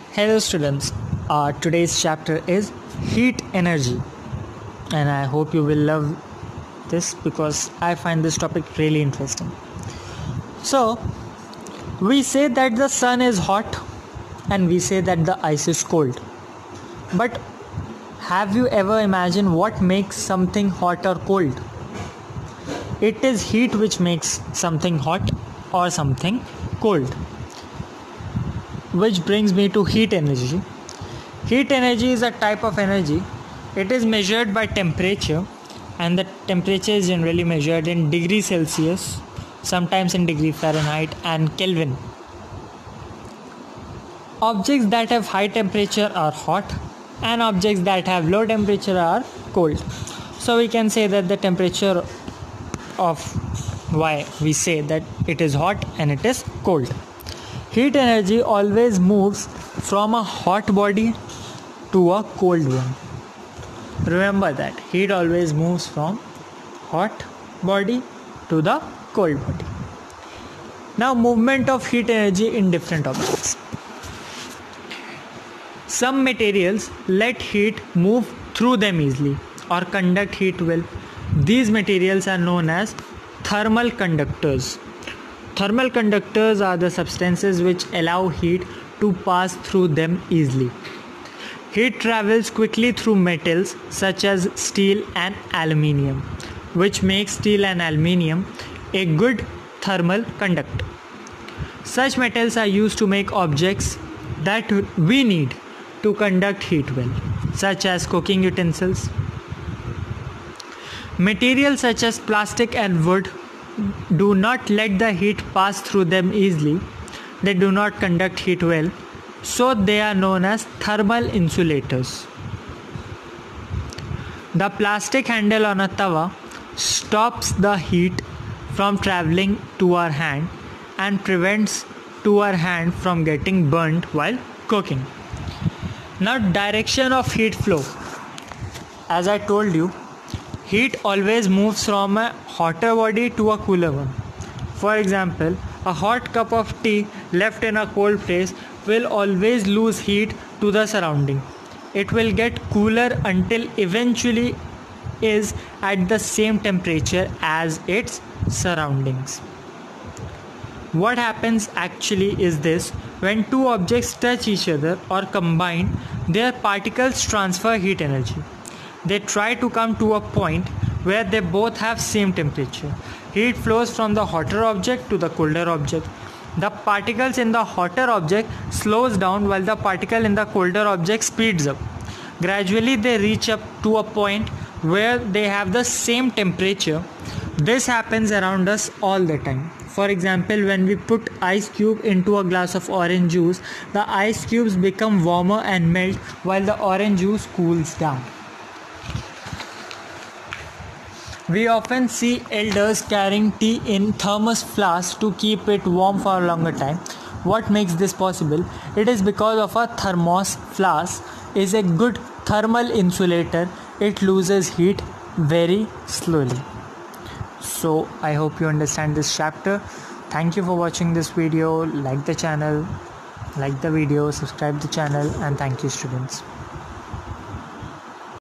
Hello students, today's chapter is heat energy, and I hope you will love this because I find this topic really interesting. So, we say that the sun is hot and we say that the ice is cold. But have you ever imagined what makes something hot or cold? It is heat which makes something hot or something cold. Which brings me to heat energy. Heat energy is a type of energy. It is measured by temperature, and the temperature is generally measured in degrees Celsius, sometimes in degree Fahrenheit and Kelvin. Objects that have high temperature are hot and objects that have low temperature are cold. So we can say that the temperature of why we say that it is hot and it is cold. Heat energy always moves from a hot body to a cold one. Remember that heat always moves from hot body to the cold body. Now, movement of heat energy in different objects. Some materials let heat move through them easily or conduct heat well. These materials are known as thermal conductors. Thermal conductors are the substances which allow heat to pass through them easily. Heat travels quickly through metals such as steel and aluminium, which makes steel and aluminium a good thermal conductor. Such metals are used to make objects that we need to conduct heat well, such as cooking utensils. Materials such as plastic and wood do not let the heat pass through them easily. They do not conduct heat well, so they are known as thermal insulators. The plastic handle on a tawa stops the heat from traveling to our hand and prevents our hand from getting burnt while cooking. Now, direction of heat flow. As I told you, heat always moves from a hotter body to a cooler one. For example, a hot cup of tea left in a cold place will always lose heat to the surrounding. It will get cooler until eventually is at the same temperature as its surroundings. What happens actually is this: when two objects touch each other or combine, their particles transfer heat energy. They try to come to a point where they both have same temperature. Heat flows from the hotter object to the colder object. The particles in the hotter object slows down while the particle in the colder object speeds up. Gradually they reach up to a point where they have the same temperature. This happens around us all the time. For example, when we put ice cube into a glass of orange juice, the ice cubes become warmer and melt while the orange juice cools down. We often see elders carrying tea in thermos flasks to keep it warm for a longer time. What makes this possible? It is because of a thermos flask is a good thermal insulator. It loses heat very slowly. So I hope you understand this chapter. Thank you for watching this video. Like the channel, like the video, subscribe the channel, and thank you students.